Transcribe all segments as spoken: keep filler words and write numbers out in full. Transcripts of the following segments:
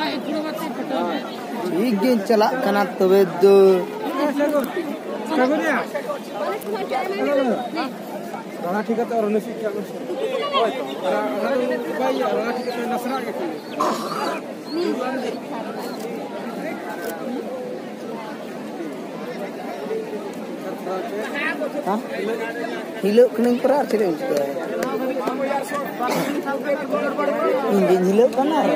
ठीक दिन चला कना तबे दो राणा ठीक है और नसी क्या कुछ ओए राणा भाई राणा ठीक है नसरा के हां हिलो कने पर आछरे उसके इंजन हिलो कना रे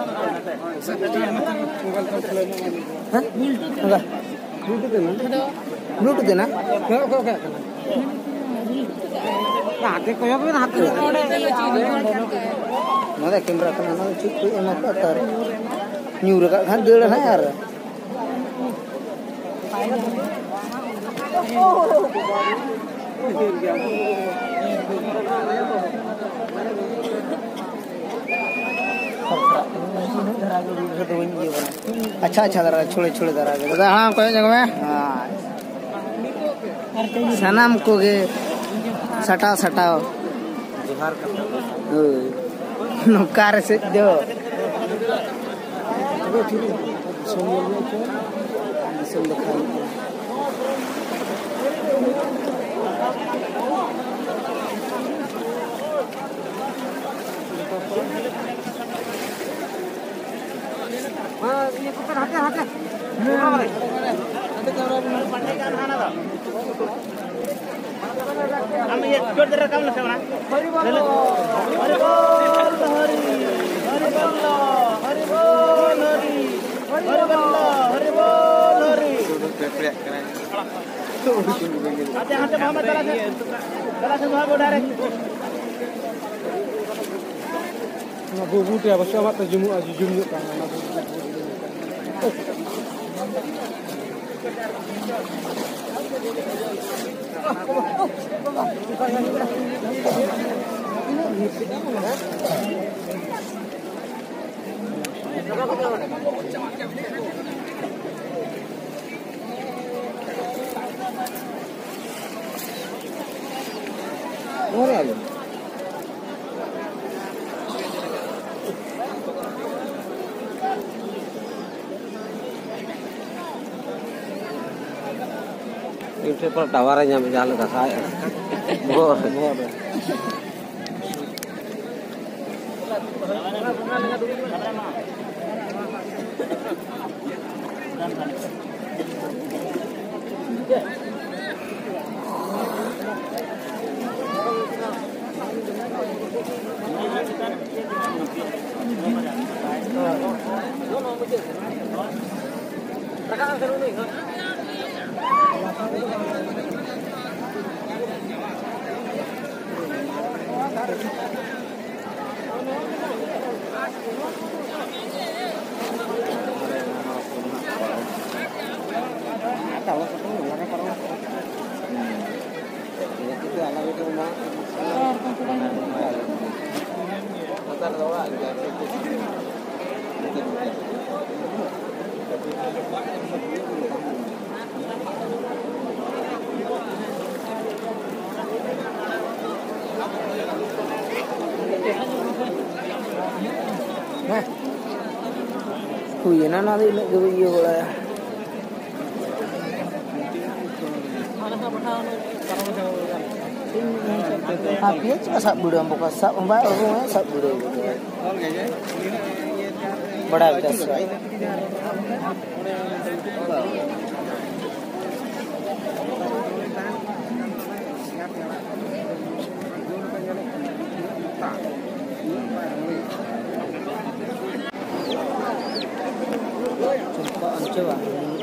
मोबाइल का चले हां ब्लूटूथ है ना ब्लूटूथ है ना क्या क्या क्या आगे कोई भी हाथ नदा कैमरा कना ना ठीक कोई एमा का तार न्यूर का खान देड़ है यार अच्छा अच्छा दरा छोड़े छोड़े दरा दादा हाँ कोई जगह में हाँ सनम को गे सटा सटाओ जोहार करता नौकार से दो हाँ ये कुछ हटे हटे हटे कैमरा में पढ़ने का खाना था हम ये जोड़ दे रहा काम ना सेवना हरि बोल हरि बोल हरि हरि बोल हरि बोल हरि हरि बोल हरि बोल हरि आते आते मोहम्मद चला से चला से वहां डायरेक्ट ना बुबू ते अब सब तो जुमु आज जुमु का ना इनसे पर टावर है यहाँ पे जाल का साय बहुत बहुत हुई ना ना दे लगे ये बोला आप ये सब बुढ़े हम को सब हम बाहर हो गए सब बुढ़े बड़ा विकास coba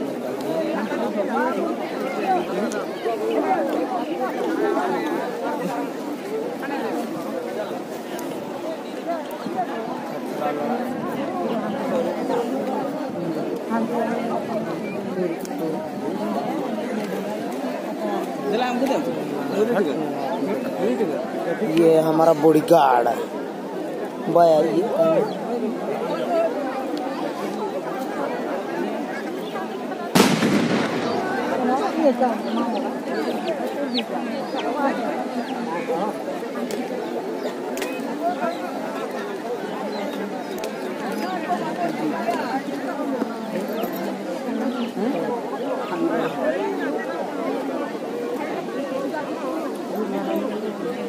ये हमारा बॉडीगार्ड भैया ये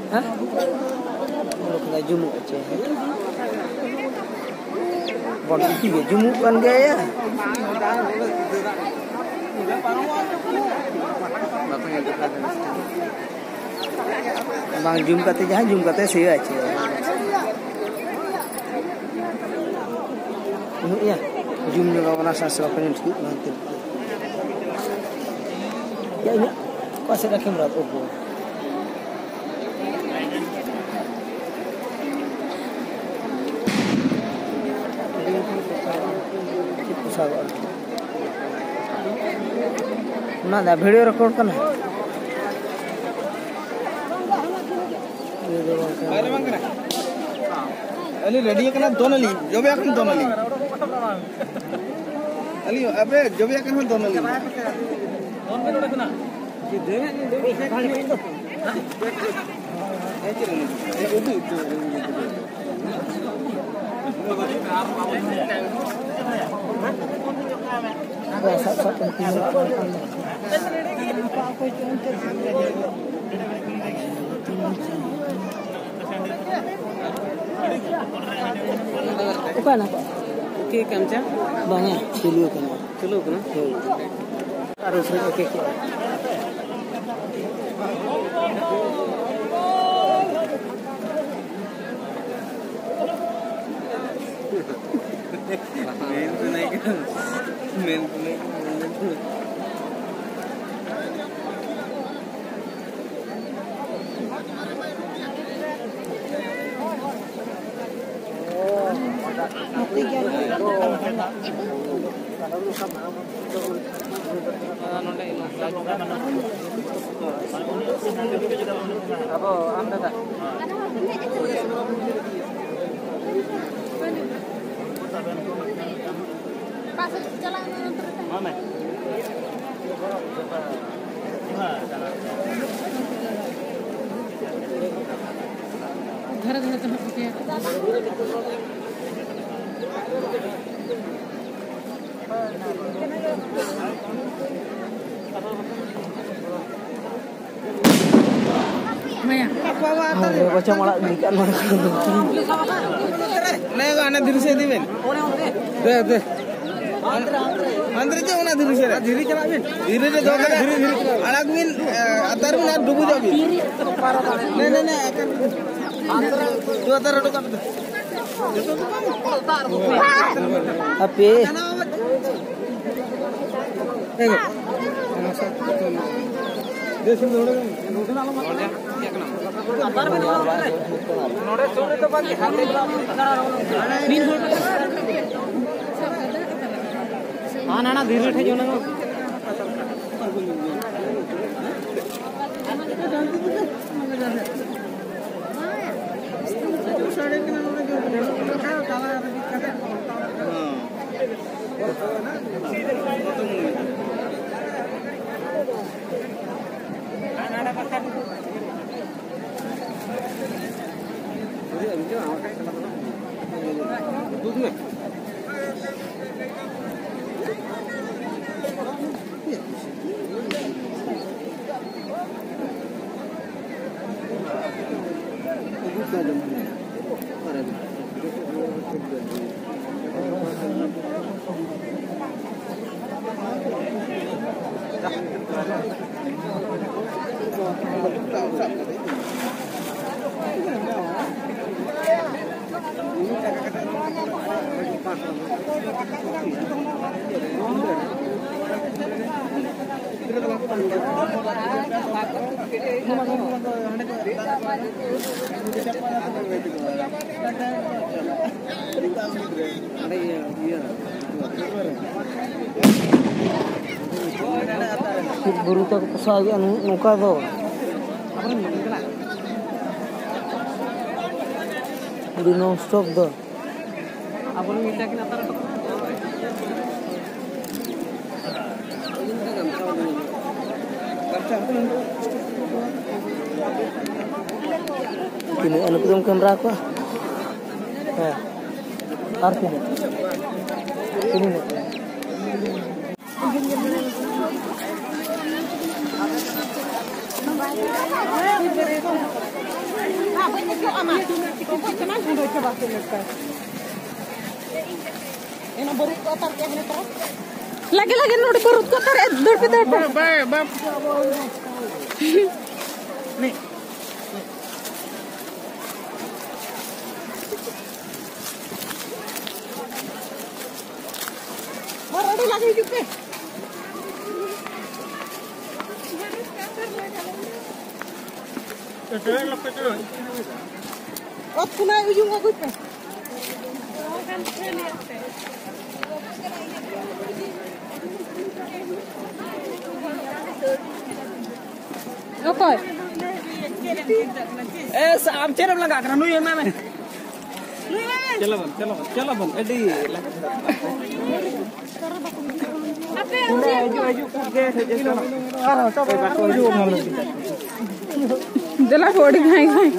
Hah? Kalau kena jumuk aja. Bon itu ya jumuk kan gaya. Bang jum kata jangan jum kata saya aja. Ini ya jum juga warna sastra penyedikit nanti. Ya ini kok saya dah kamera opo. ना ना video record करना अरे मंग ना Ali ready करना दोनों ली जो भी आकर दोनों ली अली अबे जो भी आकर दोनों ली दोनों में रखना ये दे दे खाली पे तो ऐसे रहने ये उधर सब सब apa nak? Okey kamca? Banyak, cilo kena. Cilo kena. Harus okey okey. Main tu naik kan? Main tu naik. Apa anda tak? Pasal jalan terus. Mana? घर घर तो होते हैं बच्चा माला निकाल नहीं गाना धीरे से दिवेन दे दे अंदर जो ना धीरे से धीरे चला बिन धीरे से दो धीरे धीरे अलग बिन अतर में डूब जाबी नहीं नहीं नहीं अंदर दो अतर डूब अबे देश में नोड़े नोड़े नालो मत क्या करना अंदर में नोड़े छोड़े तो बाकी हाथ में मीन बोल हां ना ना धीरे ठे जो ना साढ़े के ना नोड़े जो काला दिक्कत दूध में buru tak pasal aja nuka tu. Di non stop tu. Apa lu minta kita taruh? Ini anak kedua kamera aku. Eh, arti ni. Ini ni. Ena baru ko tar ke hene tar. Lagi lagi nodi baru ko tar dor pe dor. Ba ba. Nih. Baru lagi juga. Oh, kuna ujung aku pe. Apa? Eh, am cerap lagak kerana nuy mana? Chalo bang, chalo bang, chalo bang. Edi. Apa? Aju aju ke chalo. Ah, coba aku aju malu. Jala body खाई खाई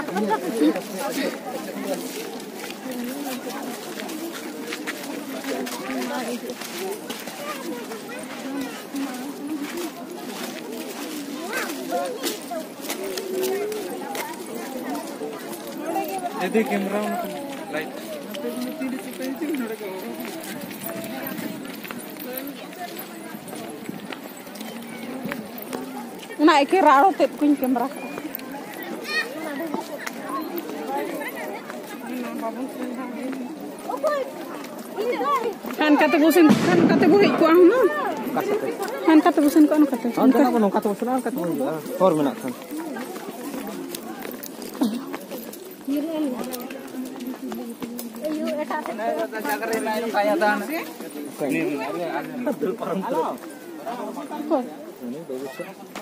ये camera light ना एक राड़ो ते कुछ camera kan kata bosan kan kata bohai ku anu kan kata bosan ku anu kata kan kata bosan kata bosan kata bosan hor menak kan ayo eta teh jagar lain kaya dan ini betul perempuan ini bagus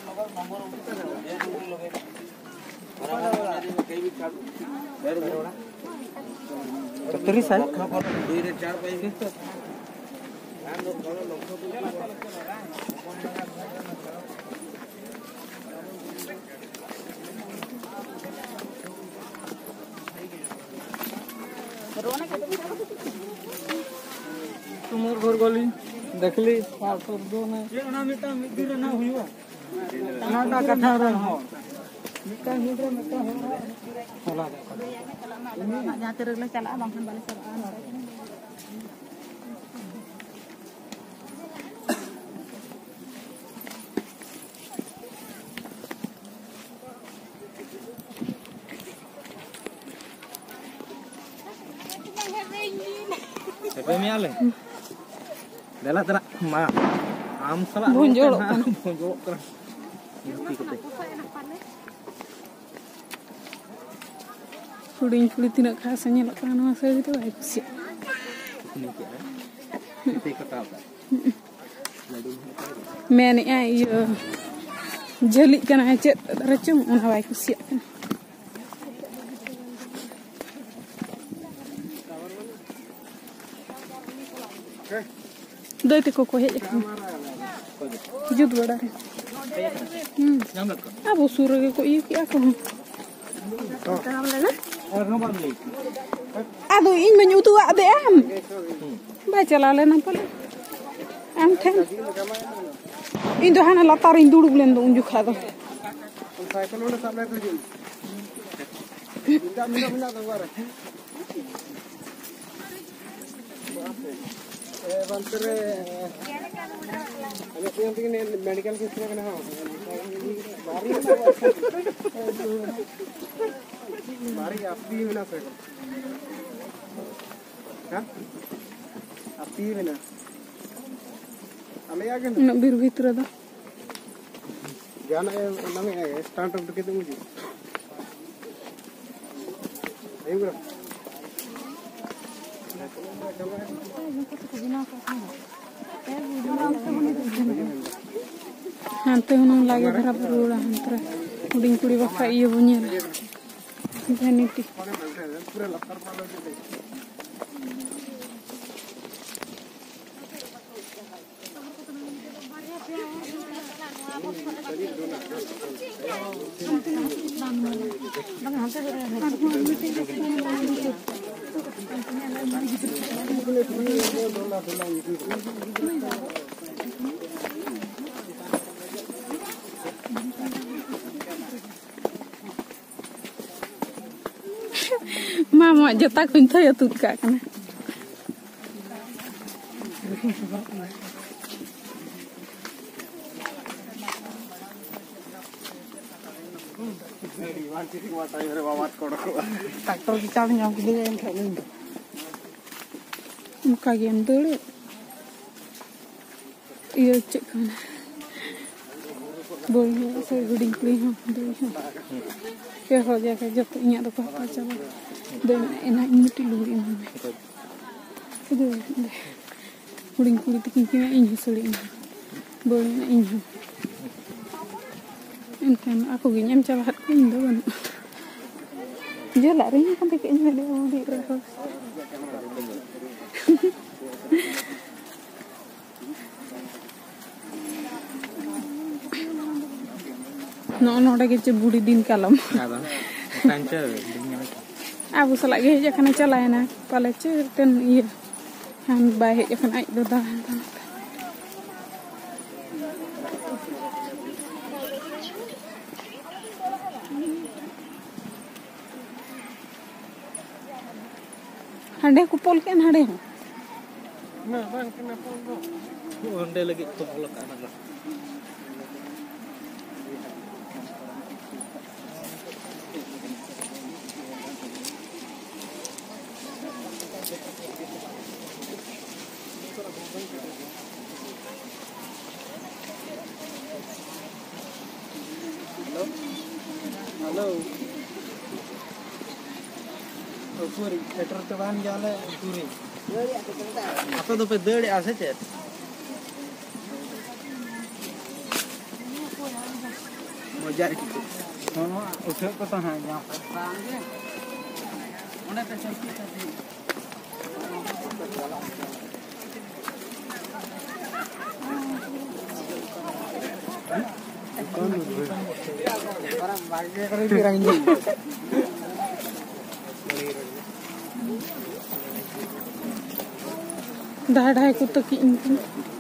Terus saya तुमर घर गली देखली साफ दो ना ये ना मिटा मिदिर ना हुआ ना ना कथा रे हो मिटा मिटा मिटा होला जहाँ तेरे लिए चला बांधन वाले सब आ रहे हैं siapa yang miale? Dela terak ma, am salah. Bonjol, bonjol kan. Mesti kita. Sudah sudah tidak khasnya lah kan masa itu baik sih. Ini kita apa? Mana ya? Jeli kan aja, tercum, mana baik sih kan. दो ते को को है जुद बड़ा है अब उसूर के को ये क्या कहूं अब इन में यूतु आबे am ba चला लेना पले am ठन इन दो हना लतार इन दुडुब लेन दो उंजु खा दो साइकिल में सब ले तो बिंदा बिंदा बिंदा दवार बंतरे अगर कोई हमसे ने मेडिकल के इसमें ना हो बारी बारी आप भी ना सर हां आप भी ना हमें आगे ना बिर भीतर दा जाना नमे स्टार्ट अप के मुझे एगुरा hantu hunung lagi berapa bulan hantu uding kuri bakal iya punya vanity Mama jatah kunci ya tuh kak kan. Traktor kita nyam gini yang kayak ini. Muka game dulu. Iya cek kan. Boleh saya guding peliham dulu. Ya kalau dia kayak jatuh ingat apa apa coba. Dan enak ini tuh luar ini. Itu guding kulit kingkingnya ini sulit. Boleh ini. Kan aku gini em calat ko indo kan. Dia lari kan tiknya dia mau di terus. No no ada ke budi din kalam. Apa? Kanca Abu salah ge ja kana chalai na pale che ten iya. Han bae ja kana ai do da. Hande aku pol kan hade ho. Nah, bang kenapa enggak? Onde lagi tuh kalau kanan lah. Halo. Halo. Puri, petrol teban jalan puri. Apa tuh peduli ase cek? Mau cari gitu. Mau usaha ke tanah yang mana pesan kita di. Orang bagi kerja pirang ini. Dah dah aku tak ingin.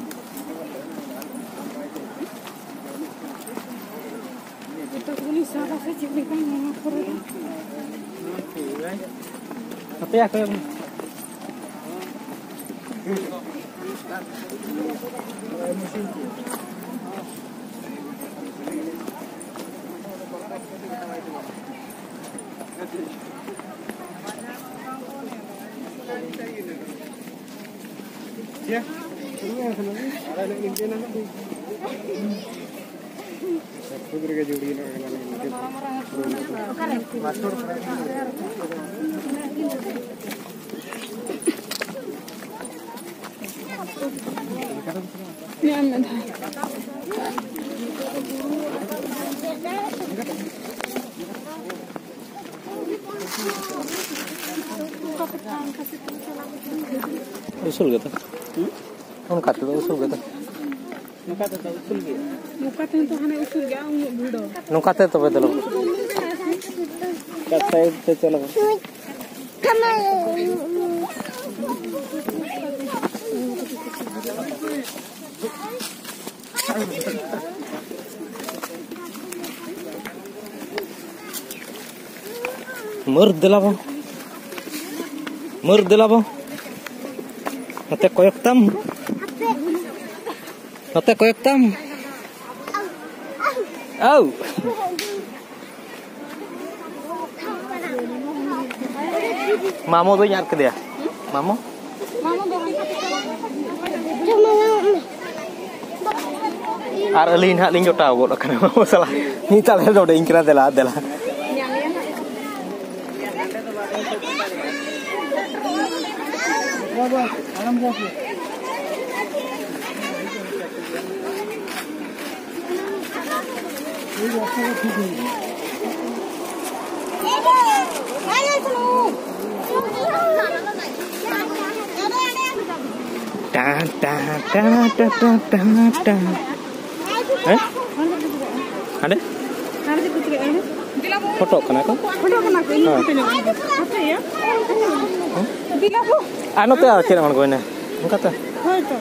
Kita boleh salah saja mereka nak pergi. Tapi aku yang ya, ini yang sana ni, ada yang ini nana tu. Aku beri juri nak dengan ini. Masuk. Ni amat. Usul gitu. On kata tuh usul gitu. Muka tu usul dia. Muka tu tu hanya usul gak umur bido. Nu kata tuh betul. Kata itu celo. Mur dela bang. Mur dela bang. Nate koyok tam. Nate koyok tam. Oh. Mamo tuh nyat ke dia. Mamo? Mama bagi. Aralin hak lin jota buat karena mau salah. Ni tak ada udah ingkira dela dela. Baba, alam jasi. Ini jasa tu tu. Da da da da da da da. Eh? Ada? Ada di putri ada. Foto kena kan? Foto kena ko ini foto apa ya? Bila ko. Ano tuh kira mana gue nih? Enggak tuh.